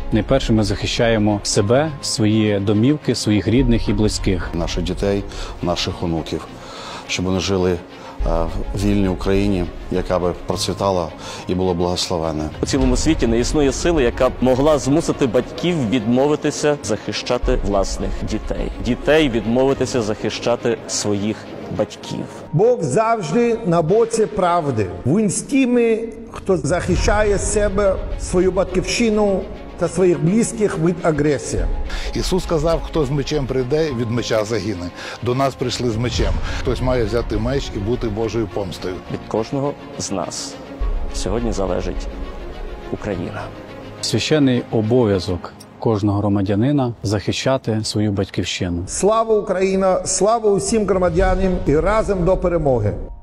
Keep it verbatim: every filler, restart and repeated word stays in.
Найперше ми захищаємо себе, свої домівки, своїх рідних і близьких. Наших дітей, наших онуків, щоб вони жили в вільній Україні, яка би процвітала і була благословенна. У цілому світі не існує сили, яка б могла змусити батьків відмовитися захищати власних дітей. Дітей відмовитися захищати своїх батьків. Бог завжди на боці правди. Він з тими, хто захищає себе, свою батьківщину та своїх близьких від агресії. Ісус сказав, хто з мечем прийде, від меча загине. До нас прийшли з мечем. Хтось має взяти меч і бути Божою помстою. Від кожного з нас сьогодні залежить Україна. Священний обов'язок кожного громадянина захищати свою батьківщину. Слава Україна! Слава усім громадянам і разом до перемоги!